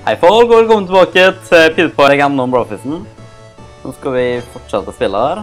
Hei folk, og velkommen tilbake til PewDiePie Legenden om Brofisten. Nå skal vi fortsette å spille her.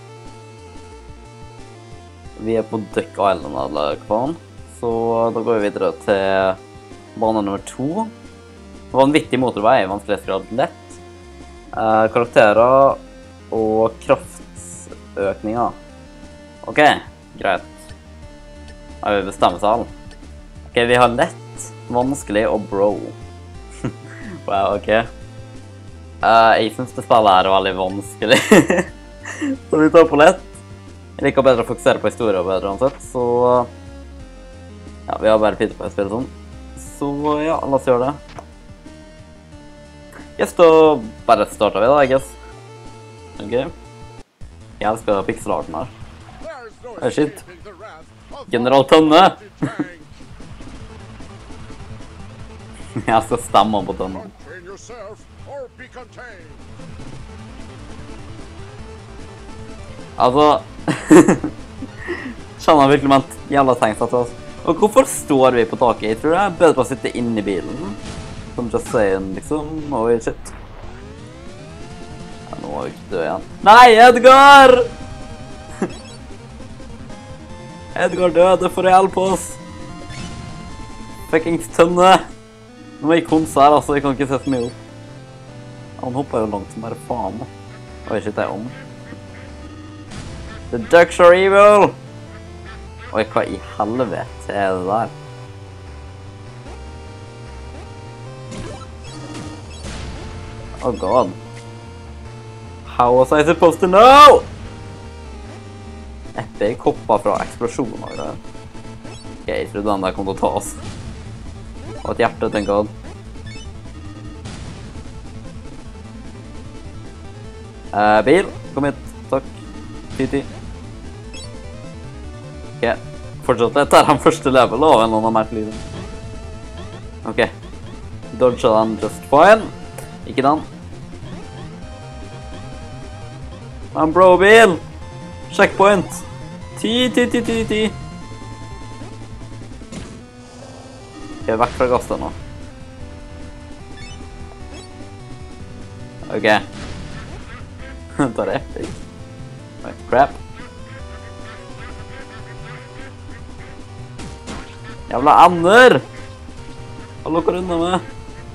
Vi er på Duck Island eller hva faen. Så da går vi videre til bane nummer 2. Vanvittig motorvei, vanskelighetsgrad lett. Karakterer og kraftsøkninger. Ok, greit. Da vil vi bestemme seg alle. Ok, vi har lett, vanskelig og bro. Wow, ok. Jeg synes det spillet her er veldig vanskelig. Så vi tar på lett. Jeg liker bedre å fokusere på historie og bedre uansett, så... Ja, vi har bare PewDiePie spillet sånn. Så ja, la oss gjøre det. Yes, da bare starter vi da, I guess. Ok. Jeg elsker pixelarten her. Shit. General Tønne! Jeg skal stemme på Tønne. Altså... Skjønner virkelig med et jævla tegn satt oss. Og hvorfor står vi på taket? Jeg tror det er bedre på å sitte inne i bilen. Som just saying, liksom. Oi, shit. Ja, nå er jeg ikke død igjen. Nei, Edgar! Edgar døde for å hjelpe oss. Fuckings Tønne. Nå må jeg konse her, altså. Jeg kan ikke sette meg opp. Han hopper jo langt som bare faen. Oi, shit, jeg er om. The ducks are evil! Oi, hva I helvete er det der? Oh god. How was I supposed to know? Epic hoppa fra eksplosjoner og greier. Ok, jeg trodde den der kom til å ta oss. Og et hjerte, thank god. Bil, kom hit, takk. Titi. Ok, fortsatt dette er den første level av en eller annen merkelig. Ok, dodge den just fine. Ikke den. Men bro, bil! Checkpoint! 10. Ok, vekk fra gass nå. Ok. Det er epic. Oi, crap. Jævla ender! Hallo, hva unna med?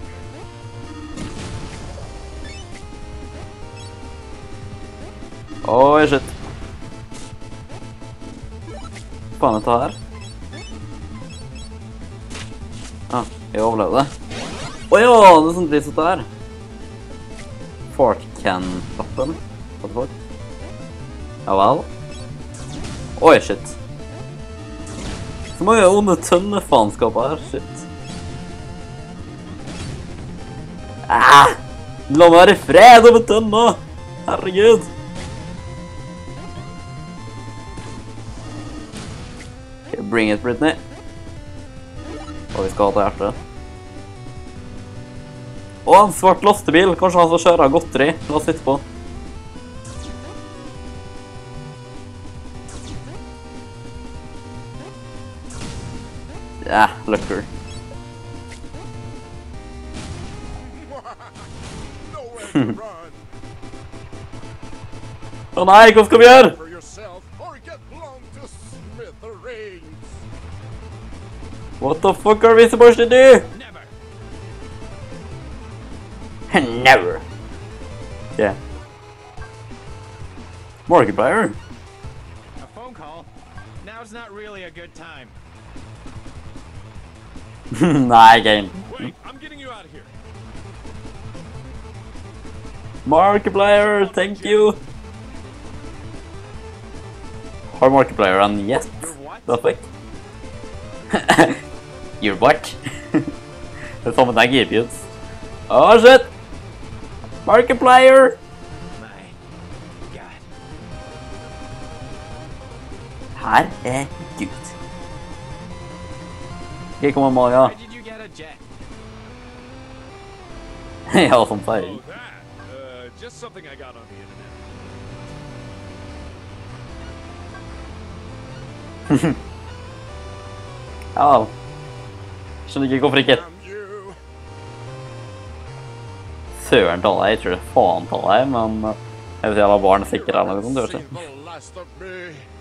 Oi, shit. Hva faen er dette her? Ah, jeg overlevde det. Åja, det er sånn drisset der. Fort can-lappen. What the fuck? Ja vel. Oi, shit. Så mange onde tønnefanskapet her, shit. Ah! La meg være i fred over tønna! Herregud! Okay, bring it, Britney. Og vi skal ha til hjertet. Å, en svart lastebil! Kanskje han som kjører godteri. La oss sitte på. Ja, lukker. Å nei, hva skal vi gjøre? What the fuck are we supposed to do? Never. Yeah. Markiplier. A phone call. Now's not really a good time. Nei, game. Wait, I'm getting you out of here. Markiplier, thank you. Har Markiplier en yes? Perfect. You're what? Det er samme deg, Gibbons. Oh shit! Markiplier! My God. Herregud. Ok, kom an, Maja. Why did you get a jet? Ja, som sier. Oh, that. Just something I got on the internet. Ja. Skjønner ikke hvorfor ikke. søren til deg, jeg tror det er faen til deg, men jeg vet ikke, jeg var barn sikker eller noe sånt, det Save the last of me.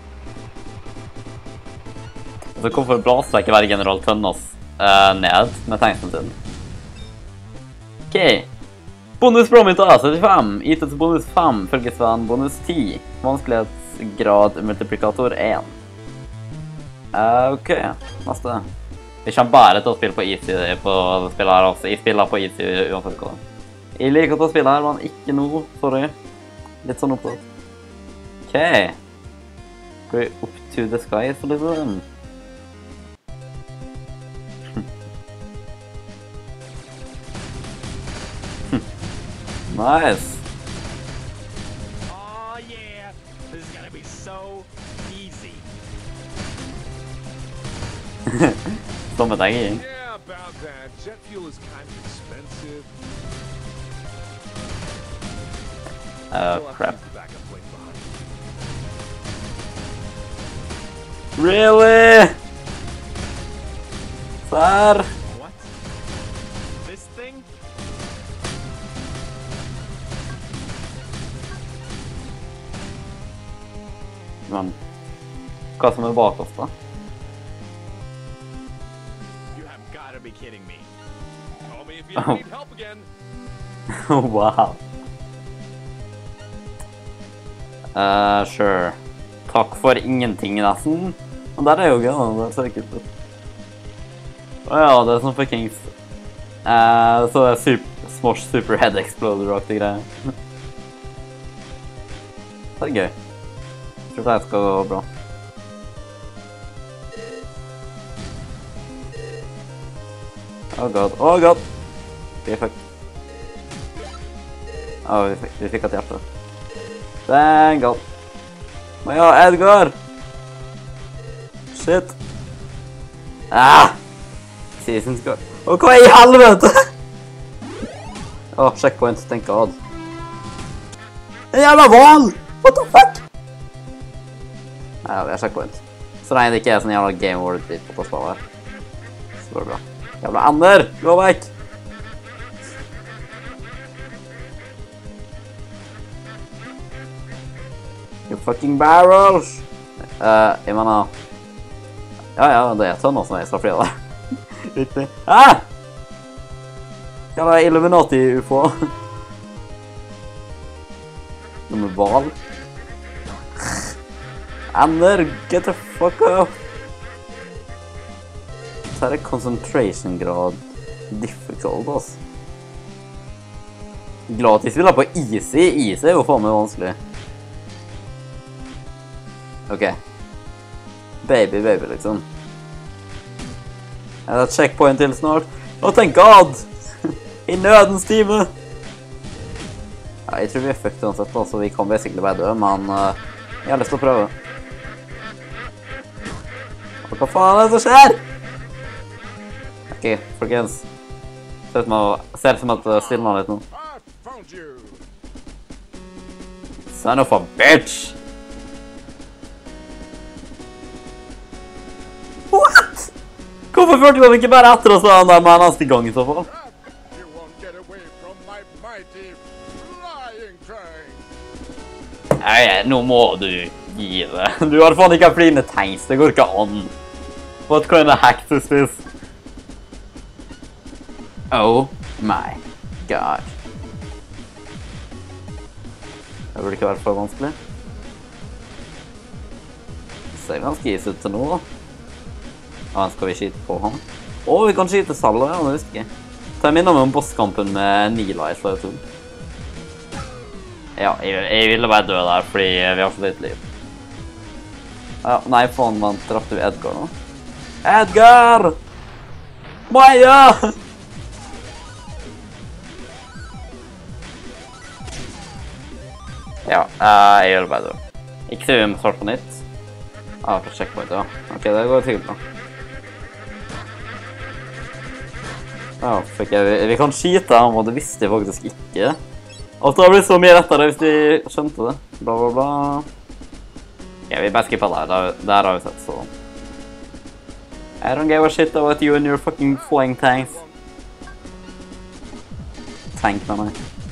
Og så hvorfor blaster ikke være general Tønnas ned med tegnsen sin? Ok. Bonus Bromita 75, ITS bonus 5, følgesvenn bonus 10, vanskelighetsgrad multiplikator 1. Ok, neste. Vi kommer bare til å spille på easy på spillet her også. Jeg spiller på easy uansett hva. Jeg liker til å spille her, men ikke noe, sorry. Litt sånn opptatt. Ok. Går vi up to the sky, så liksom. Nice. Oh yeah, this is gonna be so easy. Som et egg. Yeah, about that. Jet fuel is kind of expensive. We'll have to Crap. use the backup plane behind. Really? Serr? What? This thing? Men, hva som er bak oss da? You have got to be kidding me. Call me if you ever need help again. Wow. Sure. Takk for ingenting nesten. Men der er jo gøy, det ser kult ut. Åja, det er sånn fuckings... så det er Smosh Super Head Exploder-aktig greie. Det er gøy. Jeg tror det skal gå bra. Oh god, oh god! Vi fikk... vi fikk et hjerte. Thank god. Men ja, Edgar! Shit! Season score. Åh, hva i helvete? Checkpoint, thank god. En jævla val! What the fuck? Ja, vi har checkpoint. Så lenge det ikke er sånn jævla game over dit på spillet her. Så går det bra. Jævla ender! Gå vekk! You fucking barrels! Jeg mener... Ja, det er tønner som er så fri der. Riktig. Jævla Illuminati-UFO. Nummer val. Ender, get the fuck up! Så er det concentration grad difficult, altså. Glad at vi spiller på easy. Easy er jo faen meg vanskelig. Ok. Baby, liksom. Er det et checkpoint til snart? Oh, thank god! I nødens time! Ja, jeg tror vi er fucked uansett, så vi kan basically bare dø, men jeg har lyst til å prøve. Og hva faen er det som skjer? Ok, folkens. Ser ut som at det stilner litt nå. I found you. Son of a bitch! What? Hvorfor følte du ikke bare etter oss da han der med neste gang i så fall? You won't get away from my mighty flying train. Nei, nå må du gi det. Du har faen ikke flyende tanks, det går ikke an. What kind of hack is this? Oh my god. Det burde ikke være for vanskelig. Ser ganske is ut til nå da. Skal vi skyte på han? Vi kan skyte Salla, ja, det husker jeg. Så jeg minner meg om bosskampen med Nila i Slave 2. Ja, jeg ville bare dø der, fordi vi har så litt liv. Nei, faen, man drapte vi Edgar nå. Edgar! Maja! Ja, jeg gjør det bare dø. Ikke så vi må starte på nytt. For checkpoint, ja. Ok, det går tydelig da. Fuck, vi kan skyte ham, og det visste jeg faktisk ikke. Og det har blitt så mye rettere hvis de skjønte det. Bla, bla, bla. Ja, vi bare skipper der. Der har vi sett, så... I don't give a shit about you and your fucking flying tanks. Tank, mener jeg.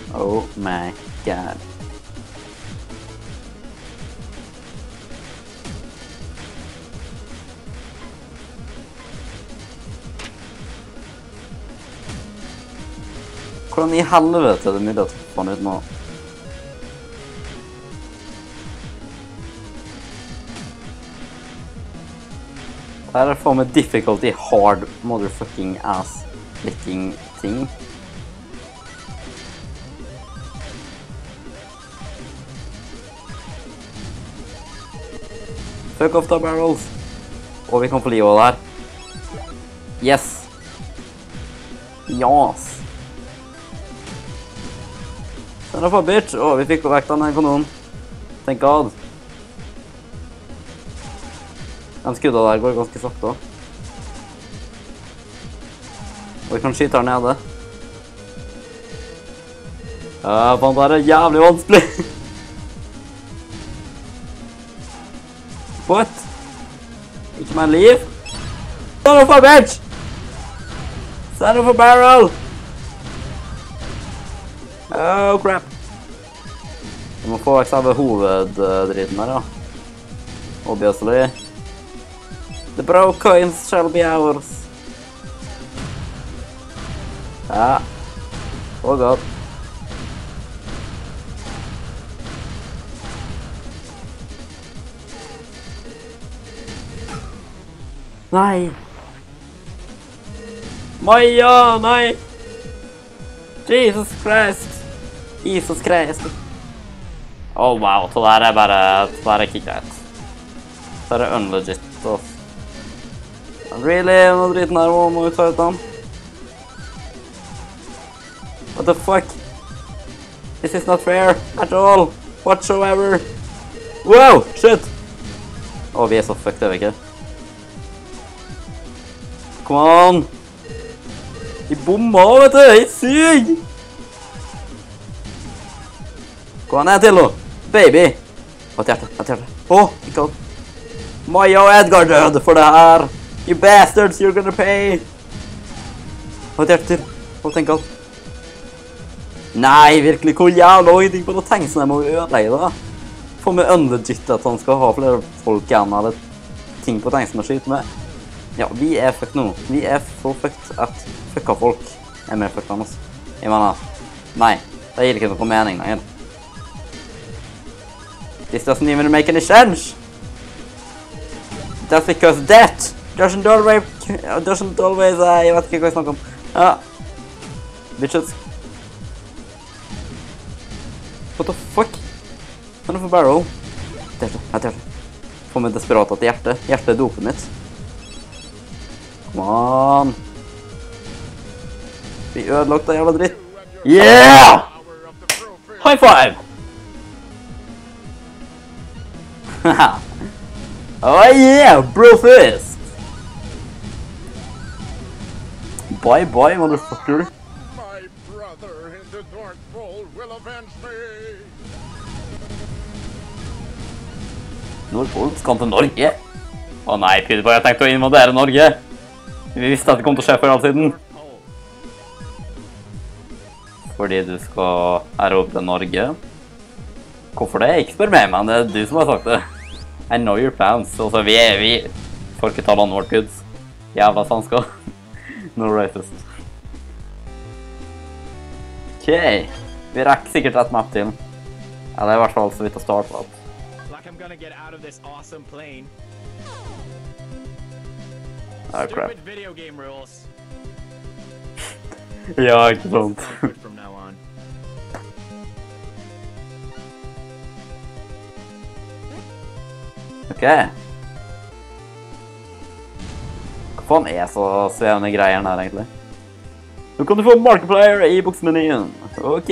Oh my god. Hvordan i helvete er det mulig å få den ut nå? Her er for meg difficulty hard motherfucking ass licking ting. Fuck off the barrels. Og vi kan få livet der. Yes. Yes. Son of a bitch. Åh, vi fikk vekk den kanonen. Thank god. Den skudda der går ganske sakte også. Og vi kan skyte her nede. Ja, faen, det er jævlig vanskelig. What? Ikke meg liv? Son of a bitch! Son of a barrel! Oh, crap. Vi må få vekk selve hoveddriten her, ja. Obviously. The broke coins shall be ours. Ja. Oh god. Nei. Maja, nei. Jesus Christ. Jesus Christ. Oh wow, det der er bare, det der er ikke greit. Det er unlegit, altså. Really, nå driten her, må vi ta ut den. What the fuck? This is not fair at all, whatsoever. Wow, shit! Åh, vi er så fucked, er vi ikke? Come on! Vi bomma, vet du! Jeg er syk! Gå ned til nå! Baby! Et hjerte. Åh, ikke alt. Maja og Edgar døde for det her! You bastards, you're gonna pay! Et hjerte til. Åh, tenk alt. Nei, virkelig, hvor jævla ingenting på noe tenk sånn jeg må ødelegge det. Få med unlegit at han skal ha flere folk igjen, eller ting på tenk som å skyte med. Ja, vi er fucked nå. Vi er så fucked at fucka folk er mer fucked enn oss. Jeg mener, nei, det gir ikke noe mening lenger. This doesn't even make any sense. That's because that doesn't always, jeg vet ikke hva jeg snakker om. Ja. Bitches. What the fuck? Son of a barrel. Et hjerte. Få med desperat at hjerte. Hjerte er dopen mitt. Come on. Vi ødelagt det jævla dritt. Yeah! High five! Oh yeah, brofist! Bye bye, motherfucker. My brother in the North Pole will avenge me. Nordpol skal til Norge. Å nei, PewDiePie, jeg tenkte å invadere Norge. Vi visste at det kom til å skje før all tiden. Fordi du skal erobre Norge. Hvorfor det? Ikke spør meg, men det er du som har sagt det. I know your plans. Altså, vi får ikke ta landet vårt, kids. Jævla svensker. No racist. Ok. Vi rekker sikkert et map til. Eller i hvert fall så vidt å starte opp. Like I'm gonna get out of this awesome plane. Ah, crap. Stupid video game rules. Ja, ikke sant. Good from now on. Ok. Hva faen er så svevende greier her, egentlig? Nå kan du få Markiplier i boksmenyen. Ok.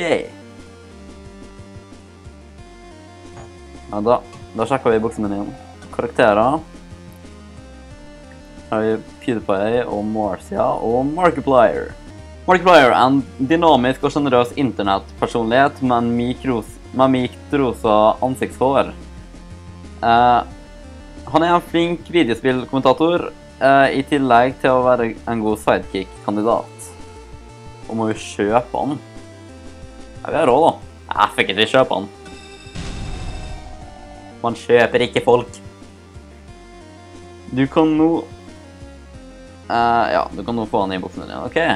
Ja, da sjekker vi boksmenyen. Karakterer. Her har vi PewDiePie og Marcia og Markiplier. Markiplier er en dynamisk og generøs internettpersonlighet med mykt rosa ansiktshår. Han er en flink videospillkommentator, i tillegg til å være en god sidekick-kandidat. Og må jo kjøpe han. Ja, vi har råd da. Jeg fikk ikke kjøpe den. Man kjøper ikke folk. Du kan nå... ja, du kan nå få den i boksen din, ok.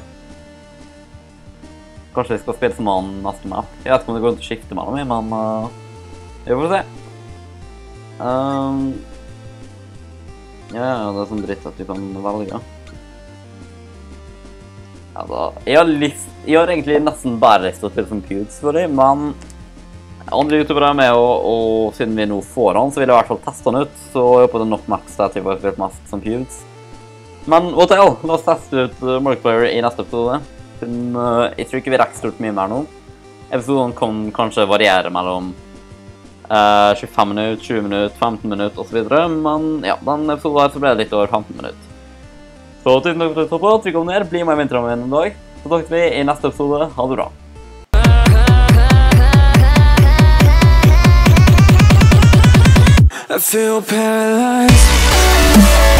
Kanskje vi skal spille som han neste map. Jeg vet ikke om det går til å skifte mellom meg, men... vi får se. Ja, det er sånn dritt at du kan velge. Ja da, jeg har egentlig nesten bare lyst til å spille som Pewds for det, men andre youtubere er med, og siden vi nå får han, så vil jeg i hvert fall teste han ut, så jeg håper det er nok maks til at jeg får spilt mest som Pewds. Men what the hell, la oss teste ut multiplayer i neste episode. Jeg tror ikke vi rekker stort mye mer nå. Episoden kan kanskje variere mellom 25 minutter, 20 minutter, 15 minutter og så videre, men ja, den episoden her så ble det litt over 15 minutter. Så tusen takk for at du så på, trykk om ned, bli med i vinterrammen en dag. Så snakkes vi i neste episode. Ha det bra. I feel paralyzed.